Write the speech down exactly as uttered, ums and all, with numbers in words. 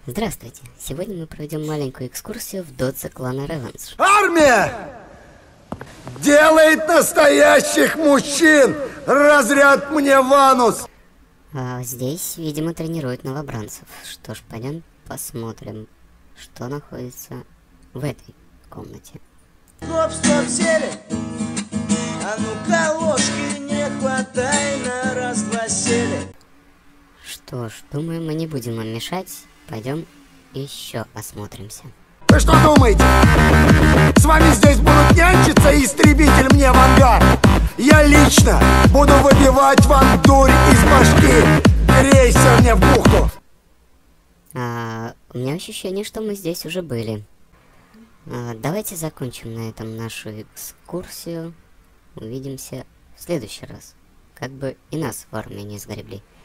Здравствуйте! Сегодня мы проведем маленькую экскурсию в додзе клана Revenge. Армия делает настоящих мужчин! Разряд мне в анус! А здесь, видимо, тренируют новобранцев. Что ж, пойдем посмотрим, что находится в этой комнате. Стоп, стоп, сели! А ну-ка ложки не хватай, на раз-два сели! Что ж, думаю, мы не будем им мешать. Пойдем еще осмотримся. Вы что думаете? С вами здесь будут нянчиться и истребитель мне в ангар? Я лично буду выбивать вам дурь из башки! Грейся мне в бухту! А, у меня ощущение, что мы здесь уже были. А, давайте закончим на этом нашу экскурсию. Увидимся в следующий раз. Как бы и нас в армии не сгребли.